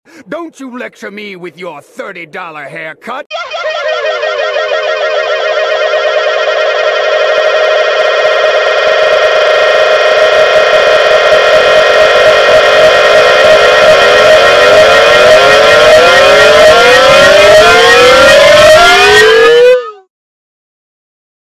Don't you lecture me with your $30 haircut!